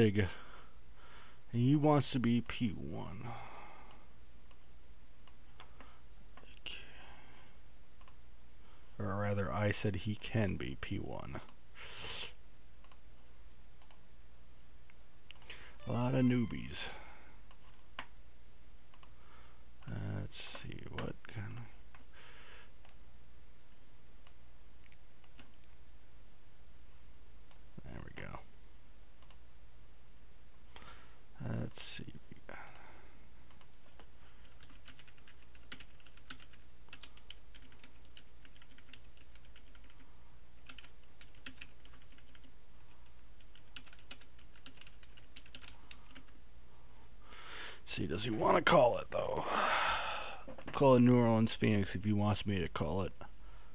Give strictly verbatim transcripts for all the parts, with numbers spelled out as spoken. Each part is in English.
Slig. And he wants to be P one. Okay. Or rather, I said he can be P one. A lot of newbies. Let's see what kind of... There we go. Let's see. See, does he want to call it though? Call it New Orleans Phoenix if he wants me to call it.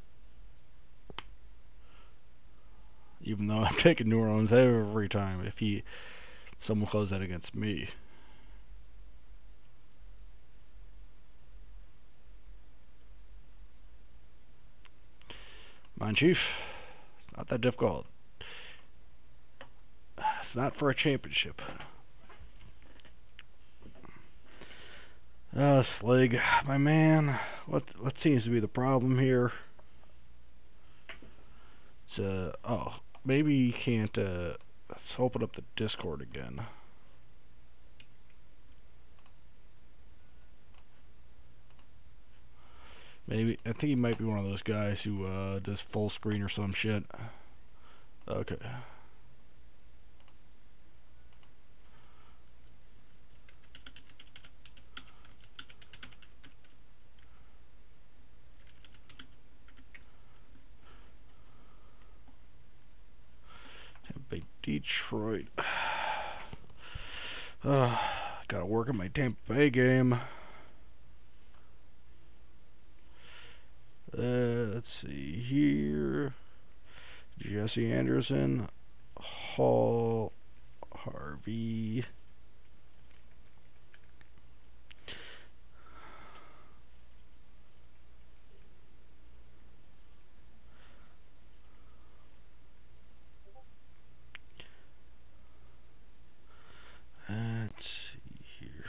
Even though I'm taking New Orleans every time if he someone calls that against me. Mind Chief, it's not that difficult. It's not for a championship. Oh, Slig, my man, what what seems to be the problem here? It's, uh, oh, maybe you can't, uh, let's open up the Discord again. Maybe, I think he might be one of those guys who, uh, does full screen or some shit. Okay. Big Detroit. Uh, gotta work on my Tampa Bay game. Uh, let's see here. Jesse Anderson, Hall, Harvey. Let's see here.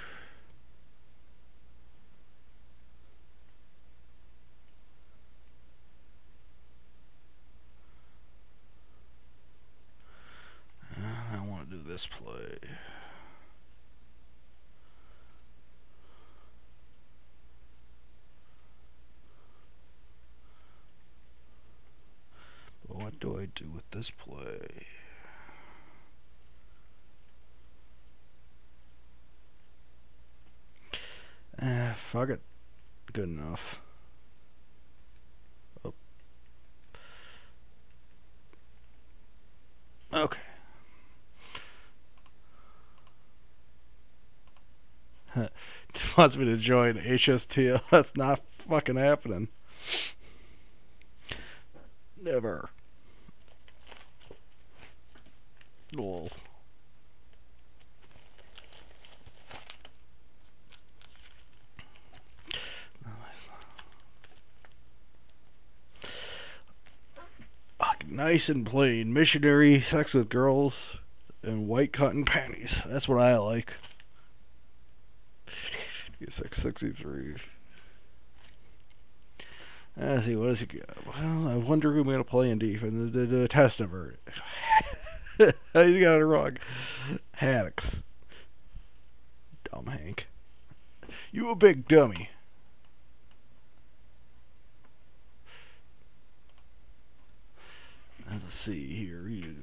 Uh, I want to do this play. But what do I do with this play? Eh, fuck it. Good enough. Oh. Okay. Wants me to join H S T L. That's not fucking happening. Never. Lol. Nice and plain. Missionary, sex with girls, and white cotton panties. That's what I like. six sixty-three. Let's see, what does he got? Well, I wonder who I'm going to play in defense. The, the, the Testament. You got it wrong. Haddix. Dumb Hank. You a big dummy. Let's see here.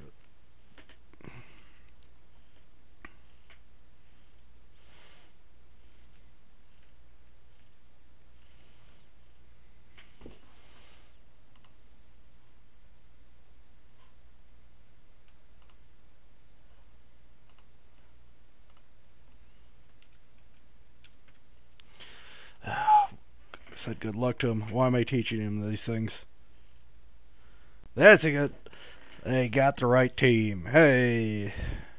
Said good luck to him. Why am I teaching him these things? That's a good. They got the right team. Hey.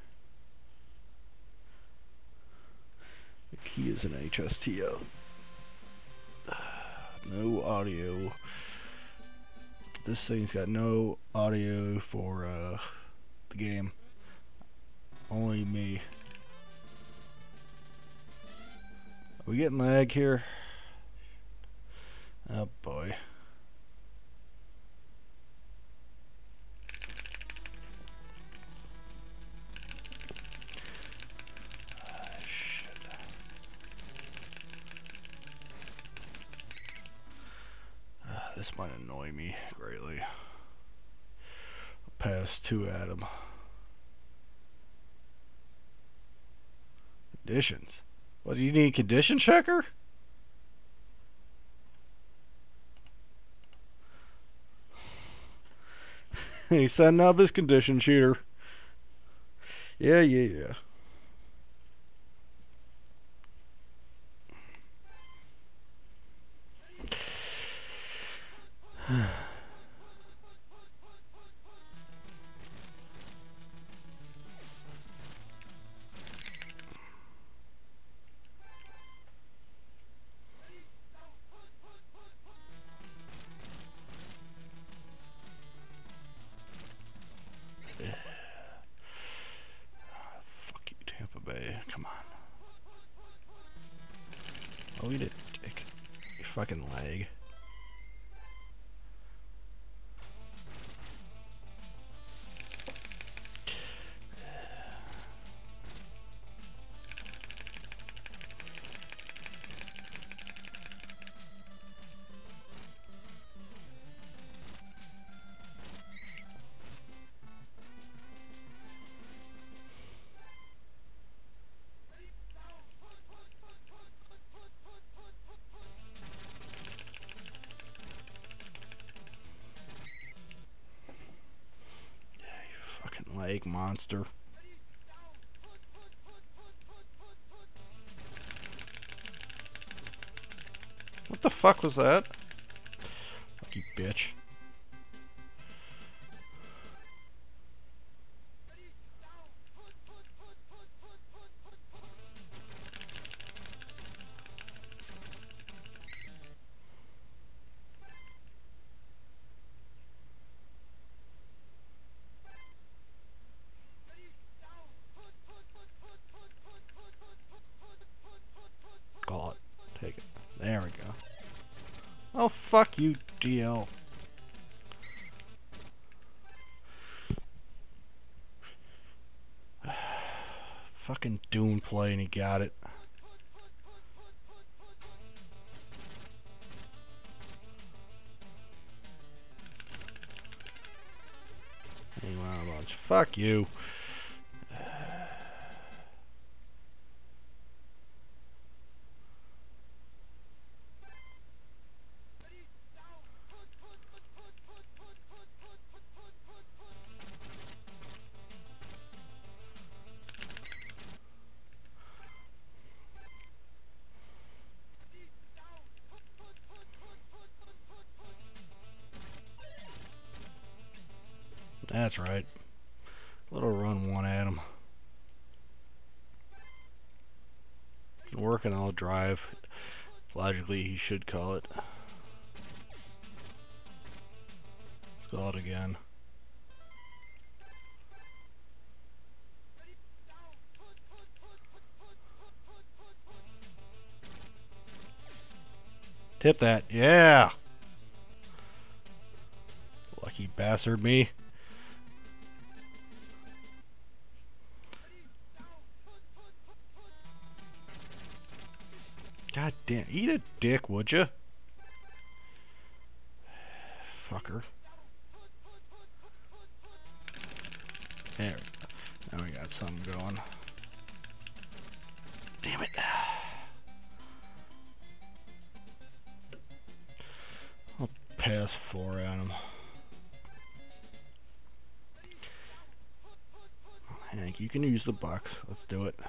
The key is an H S T O. No audio. This thing's got no audio for uh, the game. Only me. Are we getting lag here? Oh boy. This might annoy me greatly. I'll pass two at him. Conditions. What, do you need a condition checker? He's setting up his condition shooter. Yeah, yeah, yeah. Fuck you, Tampa Bay. Come on. Oh, you did, dick. You fucking lag. Lag monster. What the fuck was that? Fuck you, bitch. Call it. Take it. There we go. Oh, fuck you, D L. Fucking Dune play and he got it. Anyway, fuck you. That's right. Little run one at him. Working, I'll drive. Logically, he should call it. Let's call it again. Tip that. Yeah! Lucky bastard me. God damn, eat a dick, would ya? Fucker. There we go. Now we got something going. Damn it. I'll pass four at him. Hank, you can use the box. Let's do it.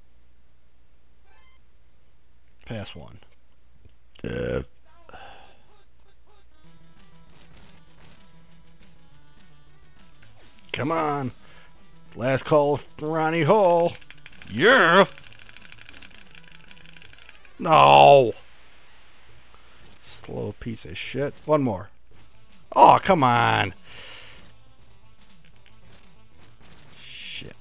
Pass one. Uh. Come on. Last call, Ronnie Hall. Yeah. No. Slow piece of shit. One more. Oh, come on. Shit.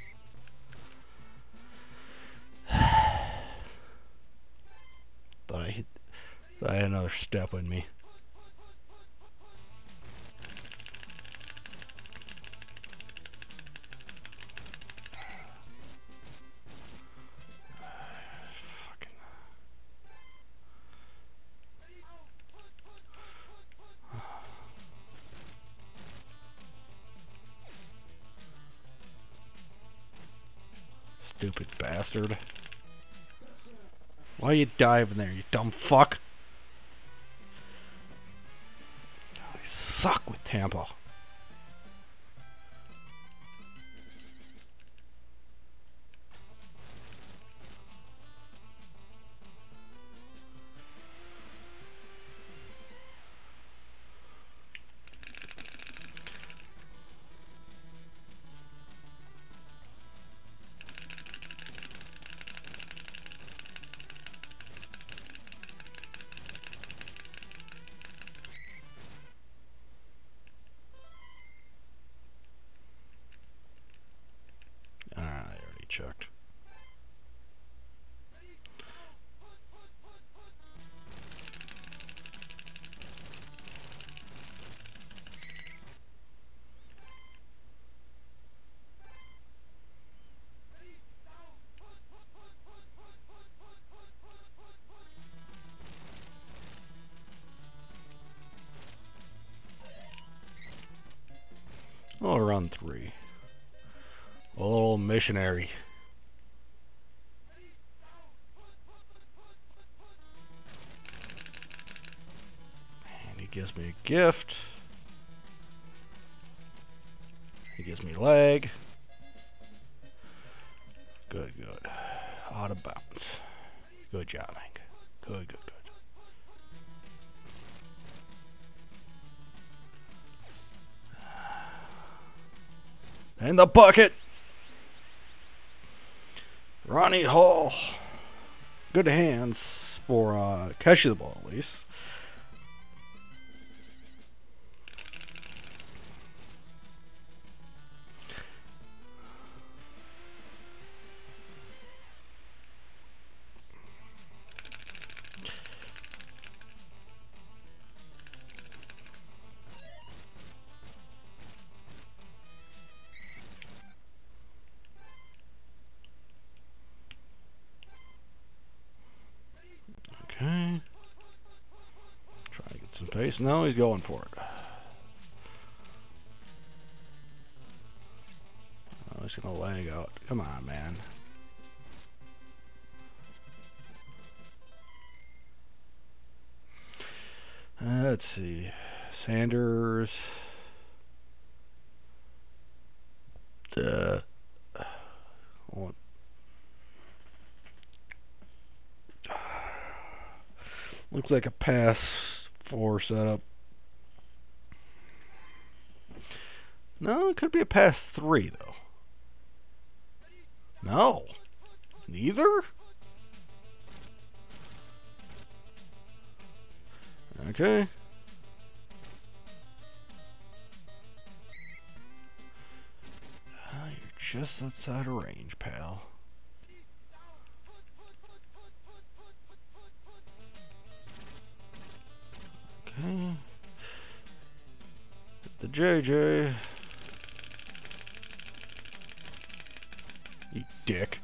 Thought I hit. Thought I had another step in me. Stupid bastard. Why are you diving there, you dumb fuck? I suck with Tampa. Checked. Oh, run three. A little missionary. And he gives me a gift. He gives me leg. Good, good. Out of bounds. Good job, Hank. Good, good, good. In the bucket! Ronnie Hall. Good hands for uh, catching the ball, at least. Okay. Try to get some pace. No, he's going for it. Oh, he's gonna lag out. Come on, man. Uh, let's see. Sanders. Uh, what? Looks like a pass four setup. No, it could be a pass three, though. No. Neither? Okay. Uh, you're just outside of range, pal. Okay. The J J. You dick.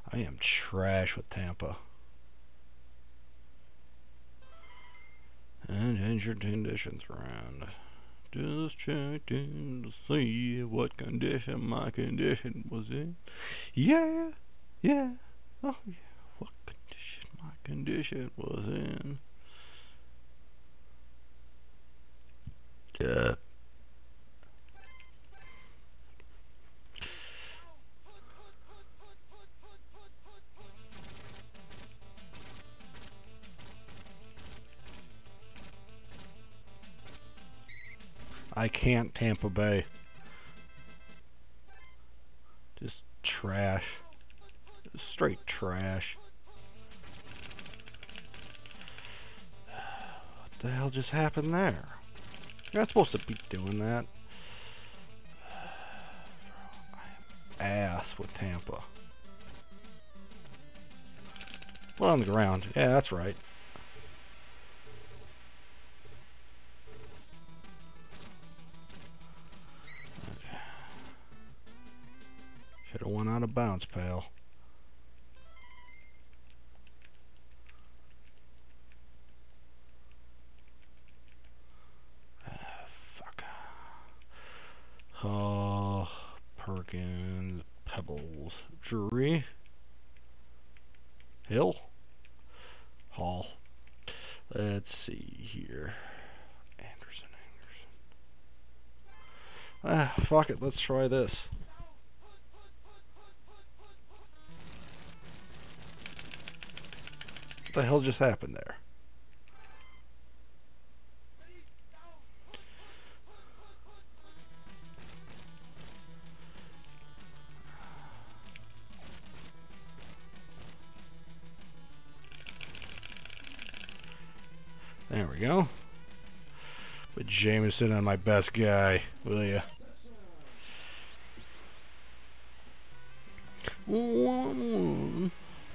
I am trash with Tampa. And injured conditions around. Just checking to see what condition my condition was in. Yeah, yeah, oh yeah, what condition my condition was in. Yeah. I can't Tampa Bay. Just trash. Just straight trash. What the hell just happened there? You're not supposed to be doing that. I am ass with Tampa. Well, on the ground. Yeah, that's right. Should have went out of bounds, pal. Ah, fuck. Oh, Perkins, Pebbles, Drury, Hill, Hall. Let's see here. Anderson, Anderson. Ah, fuck it. Let's try this. What the hell just happened there? There we go. Put Jameson on my best guy, will ya? One.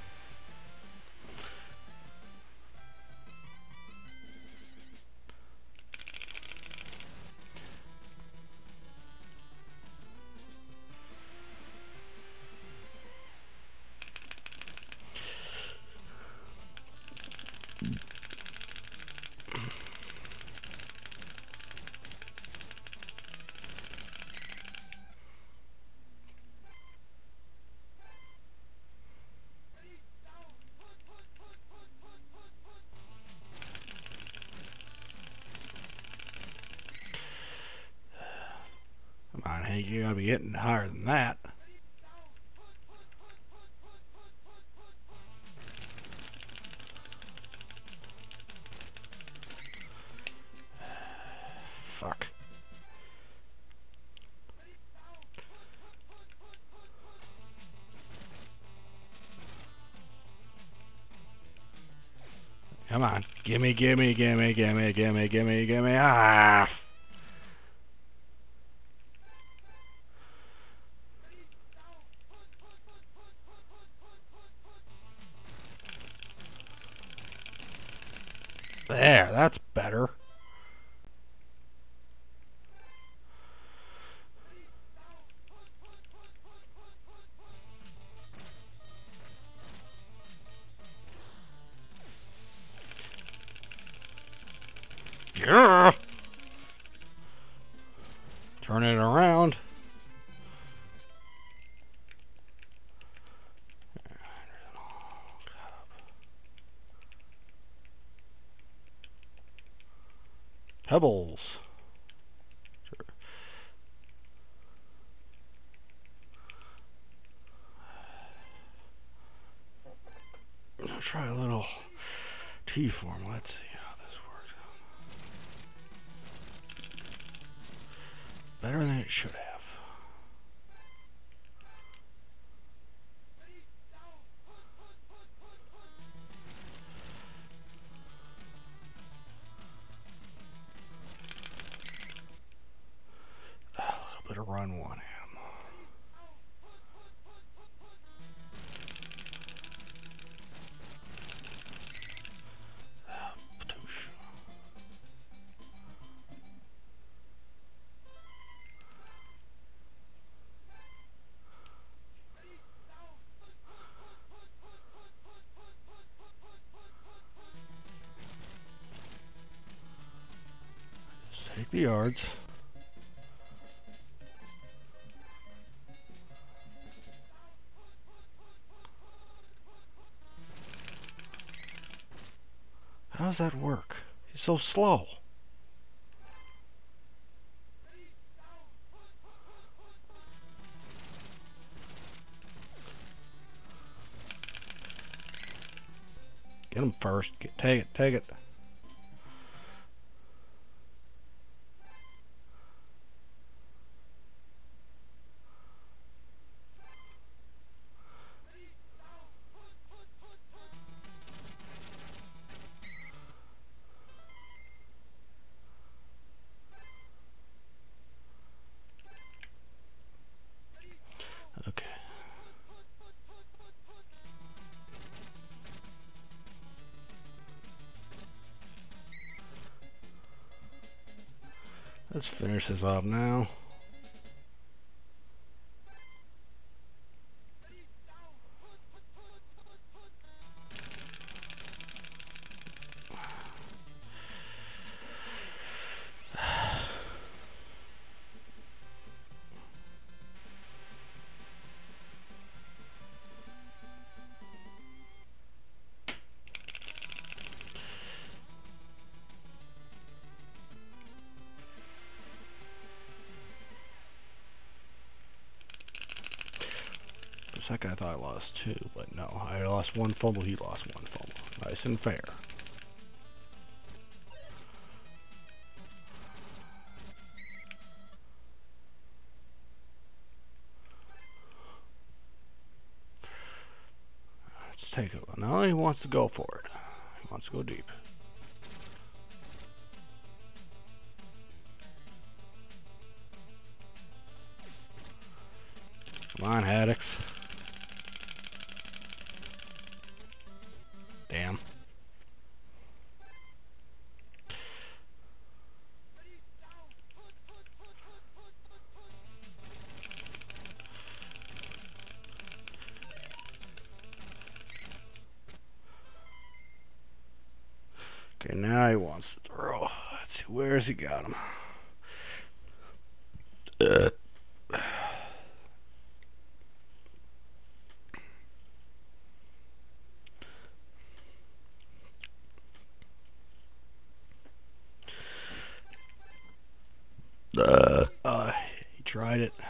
Come on, Hank, you gotta be hitting higher than that. Fuck. Come on. Gimme, gimme, gimme, gimme, gimme, gimme, gimme. Ah! There, that's better. Yeah. Turn it around. Pebbles. Sure. I'll try a little T-form. Let's see how this works. Better than it should have. A little bit of run one him. yards. How does that work? He's so slow. Get him first. Get, take it, take it. Okay. Let's finish this off now. For a second I thought I lost two, but no. I lost one fumble, he lost one fumble. Nice and fair. Let's take it. Now he wants to go for it. He wants to go deep. Come on, Haddix. Damn. Okay, now he wants to throw. Let's see, where's he got him? Uh. Uh, uh, he tried it.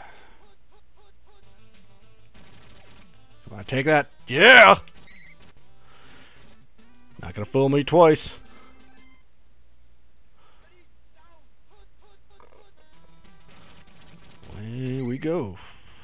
Come on, take that. Yeah! Not gonna fool me twice. Here we go.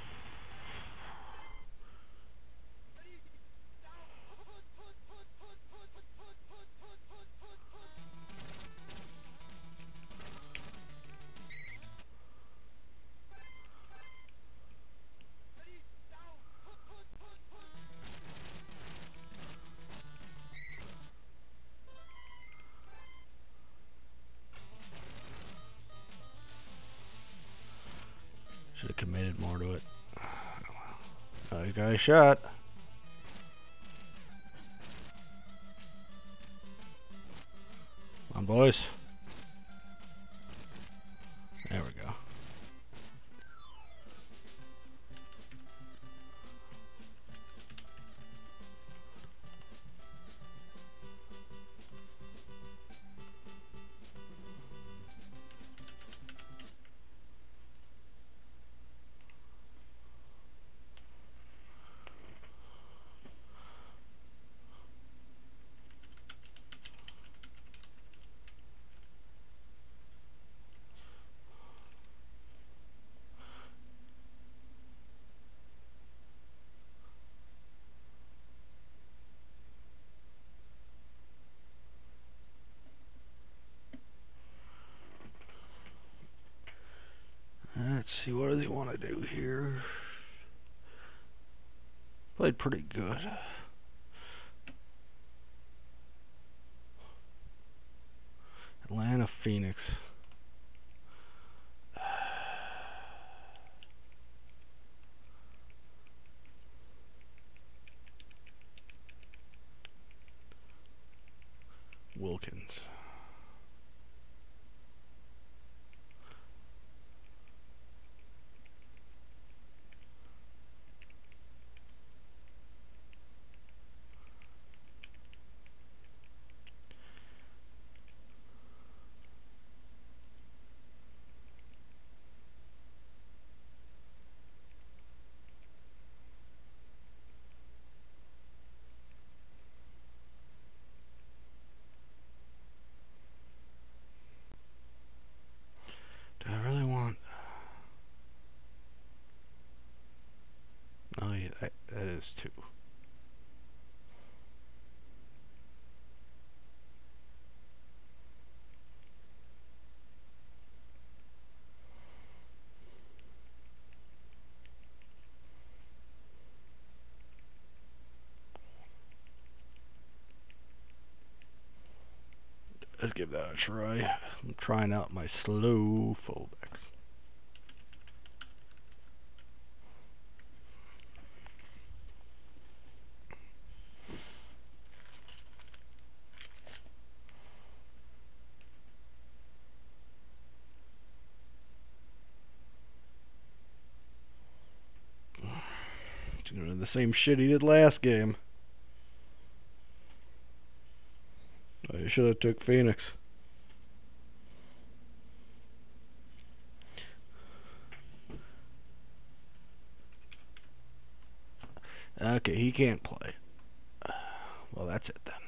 Should have committed more to it. Oh, you got a shot. Come on, boys. There we go. Let's see, what do they want to do here? Played pretty good. Atlanta, Phoenix. Wilkins. is too. Let's give that a try. I'm trying out my slow fullbacks. Doing the same shit he did last game. I should have took Phoenix. Okay, he can't play. Well, that's it then.